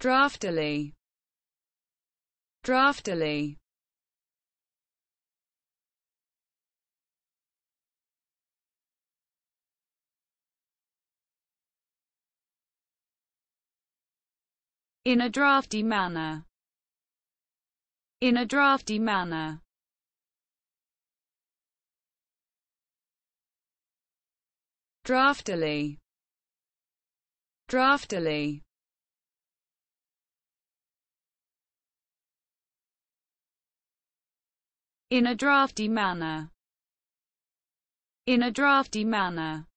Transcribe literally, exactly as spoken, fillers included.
Draftily. Draftily. In a drafty manner. In a drafty manner. Draftily. Draftily. In a drafty manner. In a drafty manner.